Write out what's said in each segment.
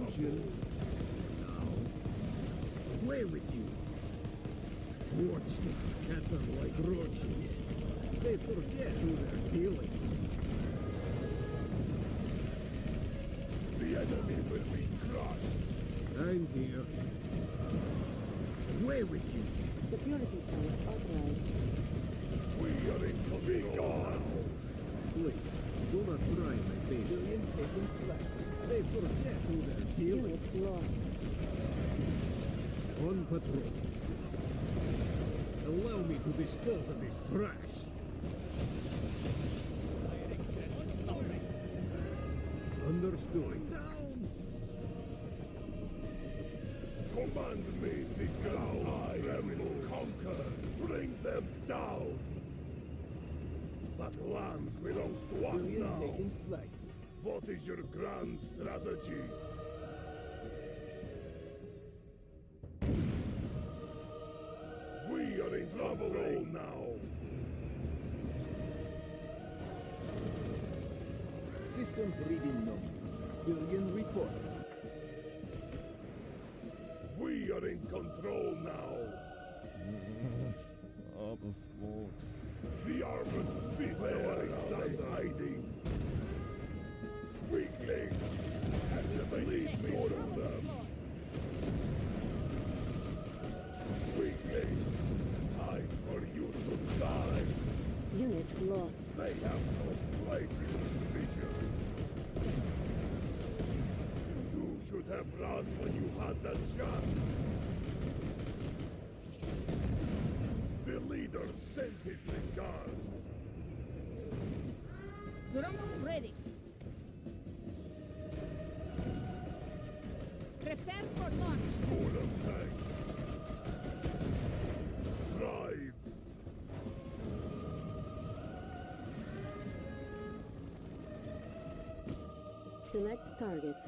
comprehension. Now, away with you. Watch them scatter like roaches. They forget who they're dealing with. The enemy will be crushed. I'm here. Away with you. Security tank authorized. We are in control. Please, do not try my patience. They forget who they're dealing with. Unit lost. On patrol. Allow me to dispose of this trash. Understood. Down. Command me, the ground. I will conquer. Bring them down. That land belongs to us now. Taking flight. What is your grand strategy? We are in trouble now. Systems reading no. Billion report. We are in control now. The smokes. The armored beasts are inside hiding. Weaklings! And the police order them. Weaklings! Time for you to die! Unit lost. They have no place in this vision. You should have run when you had that chance. The leader sends his regards. Drone ready. Prepare for launch. Full of tank. Drive. Select target.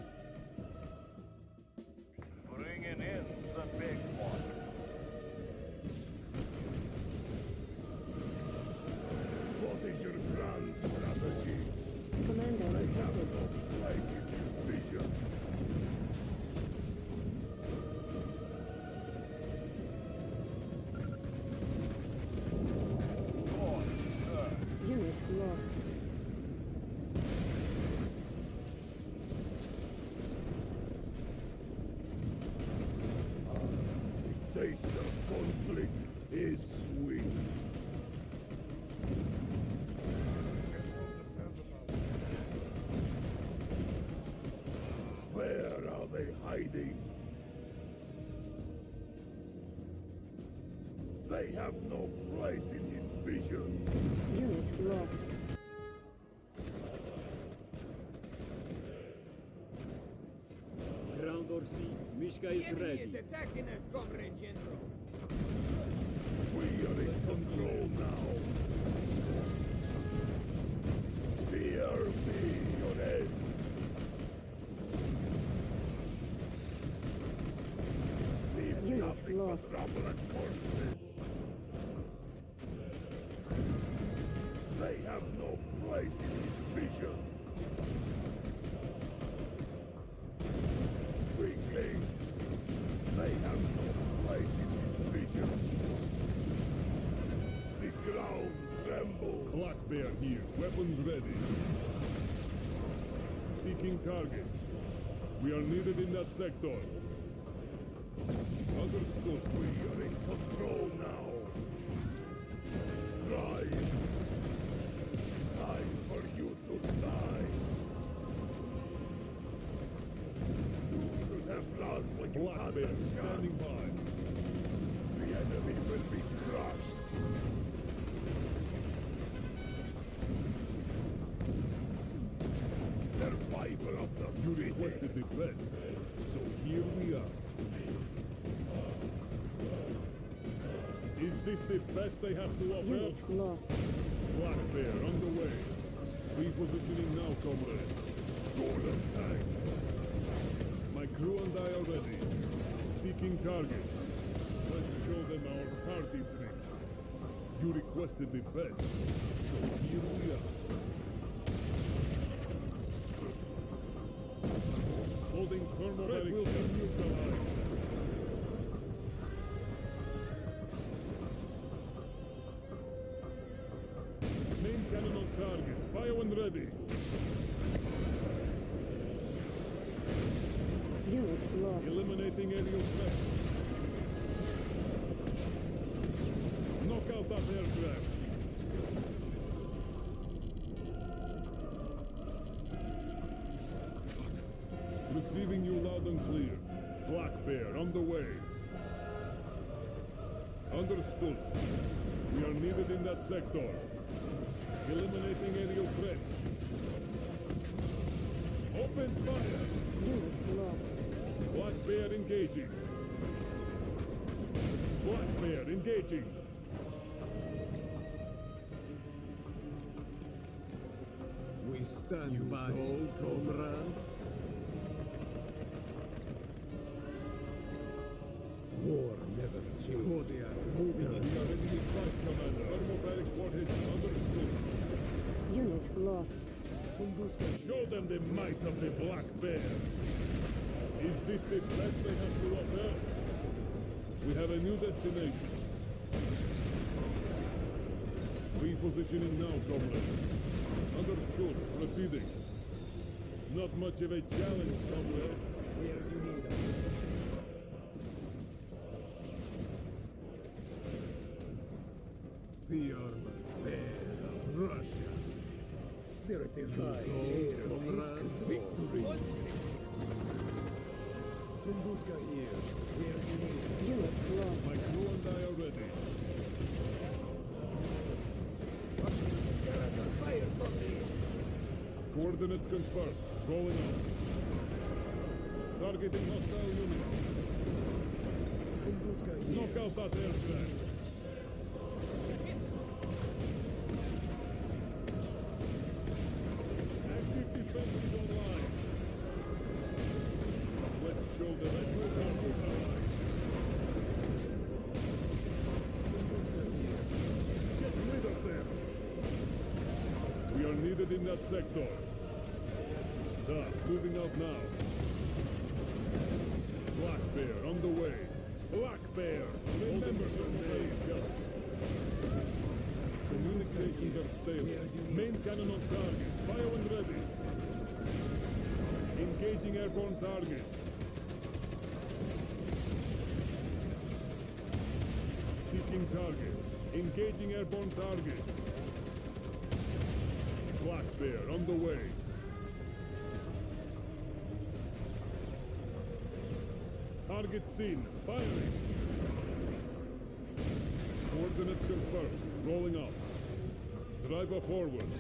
Bringing in the big one. What is your grand strategy? Commander I have detected. no place in this vision. Unit lost. The taste of conflict is sweet. Where are they hiding? They have no place in his vision. Unit lost. Ground or sea, Mishka is Enemy ready. is attacking us, Comrade General. We are in control now. Fear me, your end. Leave Unit nothing lost. but rubble and corpses. They have no place in his vision. Weaklings. They have no place in his vision. The ground trembles. Black Bear here. Weapons ready. Seeking targets. We are needed in that sector. Understood. We are in control now. Drive. Time for you to die. You should have run when you Black had Bear the standing chance. by. The enemy will be crushed. Survivor of the You requested the best, so here we are. Is this the best they have to offer? Unit lost. Black Bear on the way. Repositioning now, comrade. golden tank. My crew and I are ready. Seeking targets. Let's show them our party trick. You requested the best, so here we are. All Building thermal barricades. Will be neutralized. Main cannon on target. Fire when ready. Unit lost. Eliminating aerial threat. Knock out that aircraft. Receiving you loud and clear. Black Bear on the way. Understood. We are needed in that sector. Eliminating aerial threat. Open fire! Unit lost. Black Bear engaging. Black Bear engaging. We stand by, comrade. War never changes. Moving in. We are ready to fight, Commander. Thermobaric warheads understood. Unit lost. Show them the might of the Black Bear. Is this the best they have to offer? We have a new destination. Repositioning now, comrade. Understood. Proceeding. Not much of a challenge, comrade. Where do you need us? The armored bear of Russia. Certified Oh, air comrade, victory. Tunguska here. Where do you need us? Unit lost. My crew and I are ready. Fire from me. Coordinates confirmed. Rolling out. Targeting hostile units. Tunguska here. Knock out that aircraft. Active defenses online. Let's show them that we are neutralized. Tunguska here. Get rid of them. We are needed in that sector. Moving out now. Black Bear on the way. Black Bear! Remember to obey shells. Communications are stable. Main cannon on target. Fire when ready. Engaging airborne target. Seeking targets. Engaging airborne target. Black Bear on the way. Target seen. Firing. Coordinates confirmed. Rolling out. Driver forward.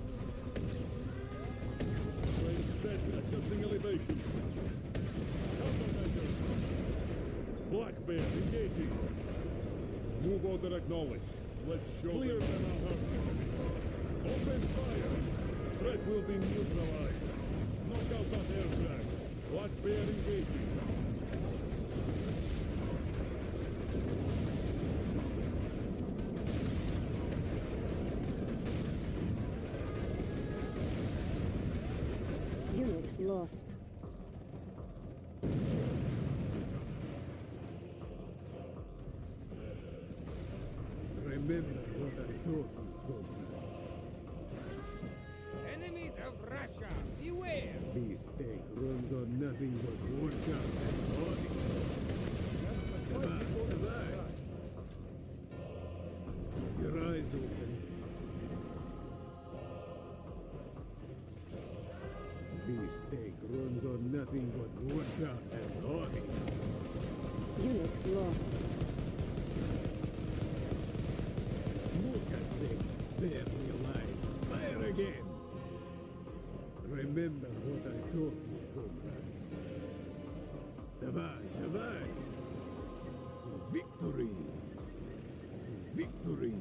Plane set. Adjusting elevation. Countermeasures. Black Bear engaging. Move order acknowledged. Let's show Clear them out. Open fire. Threat will be neutralized. Knock out that aircraft. Black Bear engaging. Unit lost. Remember what I told you, comrades. Enemies of Russia, beware! This take runs on nothing but vodka and honey. Goodbye. Keep your eyes open. This take runs on nothing but vodka and honey. Unit lost. Look at them, barely alive. Fire again. Remember what I told you, comrades. Давай, давай. To victory. To victory.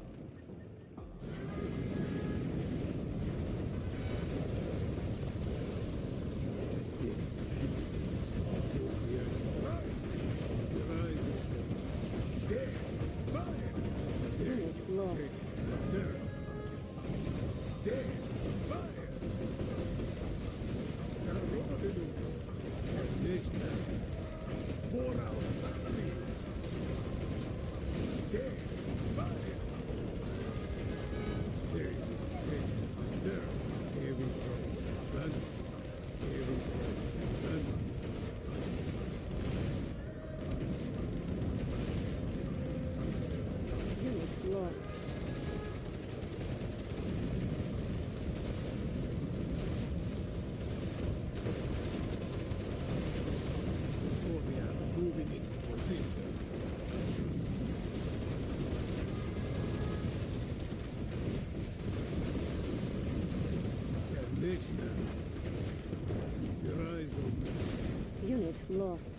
Unit lost. lost.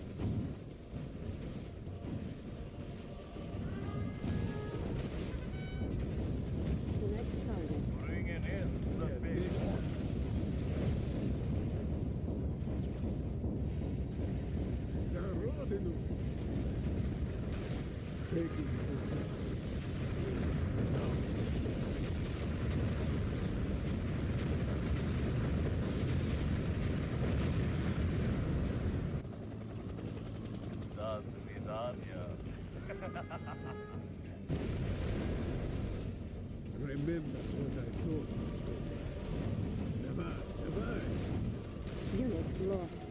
Select target. Bringing in the big one. За родину! Taking position. До свидания. Remember what I told you. Давай, давай! Unit lost.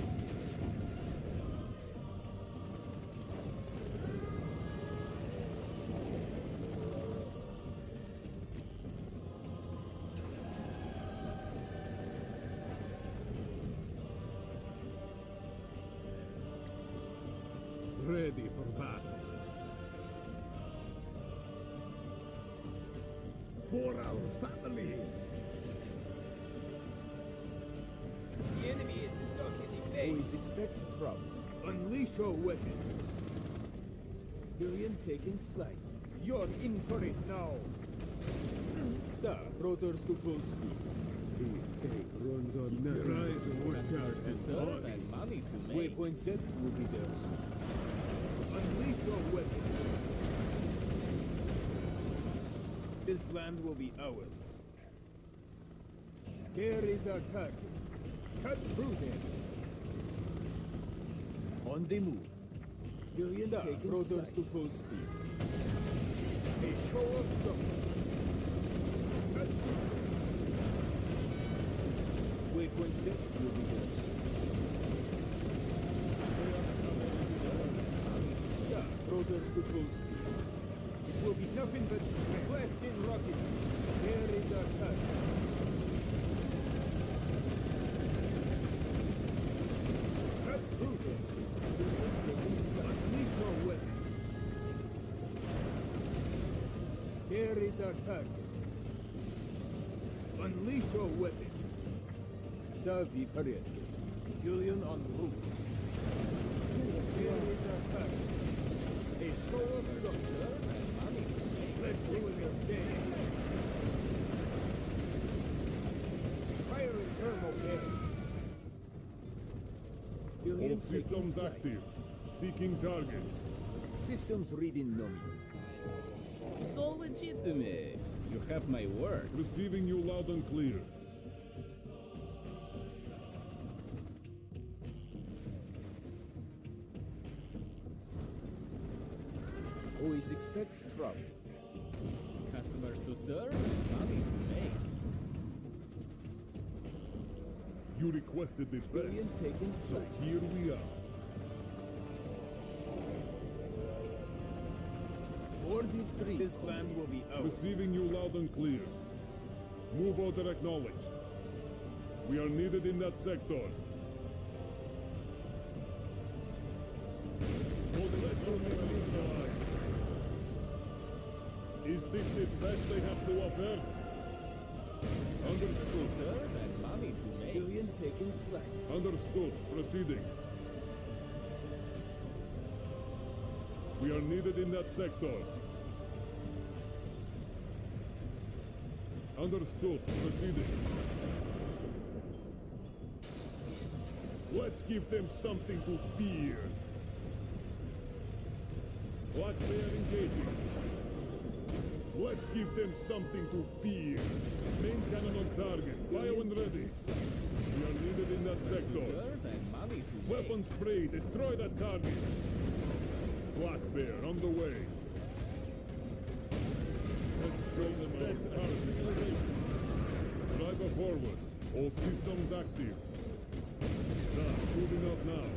Ready for battle. For our families! The enemy is assaulting the Always base. expect trouble. Unleash your weapons. Billion taking flight. You're in for it now. Da, rotors to full speed. This take runs on nothing. Your eyes will work out this body. and money to make. Waypoint set will be there soon. Unleash your weapons. This land will be ours. Here is our target. Cut through them. On the move. Billion taking rotors to full speed. A show of dominance. Cut through. Waypoint set will be there soon. Yeah, rotors to full speed. It will be nothing but blasting rockets. Here is our target. Cut through them. Unleash your weapons. Here is our target. Unleash your weapons. Davi parade. Julian en route. Here is our target. A show of doctors and money. Let's ruin your day. Fire in thermal gas. All systems active. Seeking targets. Systems reading nominal. It's all legitimate. You have my word. Receiving you loud and clear. Always expect trouble. Customers to serve and money to make. You requested the Billion best. taking So flight. here we are. Board is green. This land will be ours. Receiving you loud and clear. Move order acknowledged. We are needed in that sector. Is this the best they have to offer? Understood. Serve and money to make. Billion taking flight. Understood. Proceeding. We are needed in that sector. Understood. Proceeding. Let's give them something to fear. Black Bear engaging. Let's give them something to fear. Main cannon on target. Fire when ready. We are needed in that sector. Serve and money to make. Weapons free. Destroy that target. Black Bear on the way. Let's show them our target. Driver forward. All systems active. Moving out now.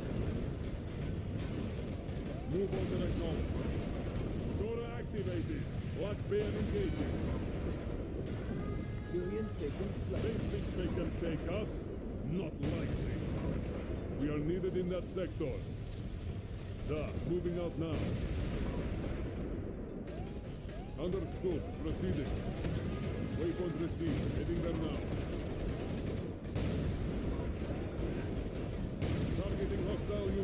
Move order acknowledged. Scorer activated. Black Bear engaging. Billion taking flight. They think they can take us? Not likely. We are needed in that sector. Moving out now. Understood. Proceeding. Waypoint received. Heading there now. Targeting hostile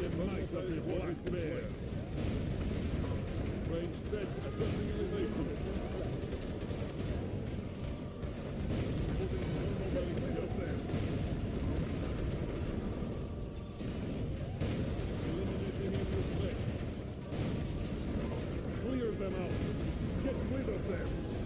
the might of the black bears. Range set, adjusting elevation. Moving normally of them. Eliminating enemy threat. Clear them out. Get rid of them.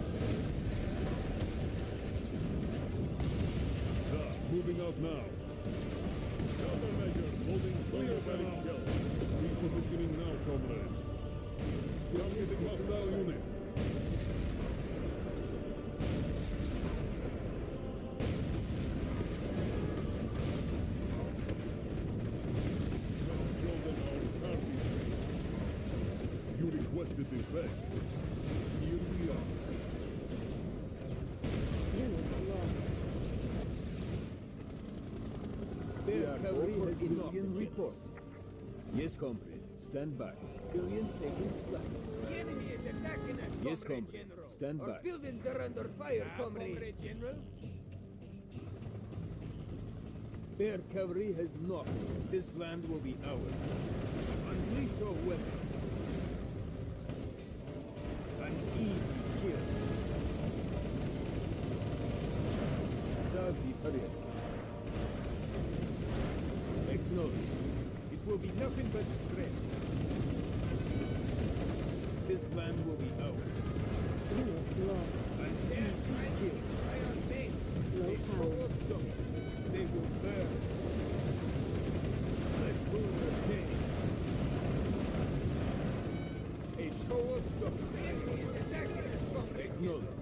Moving out now. Countermeasure. Holding clear them out. Repositioning now, comrade. Targeting hostile unit. Let's show them our cartridge. You requested the best. Here we are. Unit lost. Their cavalry has Indian reports. Yes, comrade. Stand by. Billion taking flight. The enemy is attacking us, Yes, Comrade comrade. General. Stand Our by. buildings are under fire, Comrade General. Their cavalry has knocked. This land will be ours. Unleash your weapons. An easy kill. Davi Ariel. Acknowledge. It will be nothing but strength. This land will be ours. Unit lost. An easy kill. Iron base. Low A show power. of dominance. They will burn. Let's rule the day. A show of The dominance. enemy is attacking us, Comrade General. Acknowledge.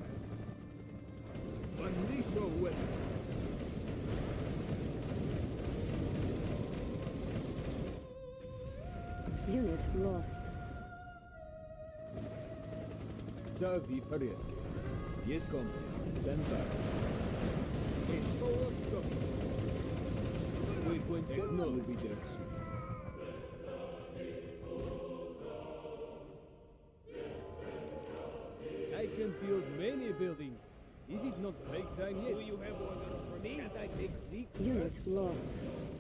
Unleash your weapons. Unit lost. Davi Ariel. Yes, comrade. Stand by. A show of dominance. Waypoint signal will be there soon. I can build many buildings. Is it not break time yet? Do you have orders for me? Can't I take the... Unit lost.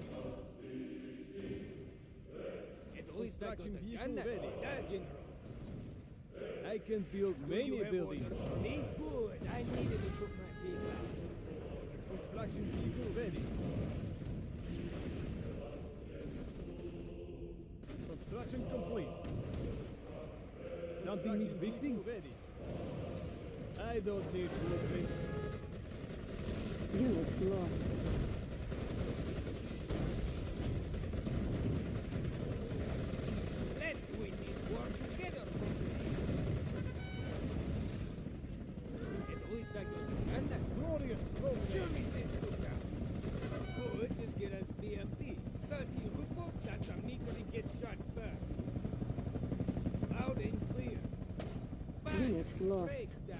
At least I got Construction a vehicle gun. ready. Yes, General. I can build Do many you have buildings. orders for me? Good. I needed to put my feet up. Construction vehicle ready. Construction complete. Something needs fixing? Ready. I don't need blueprint. Unit lost. Let's win this war together, Comrade. At least I got a gun. Glorious Show progress. me Sensuka. Good, just get us BMP. 30 rupees, that's a meekly get shot first. Loud and clear. Unit lost. Breakdown.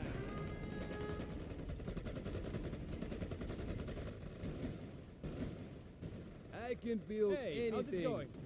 I can build Hey, how's it anything. going?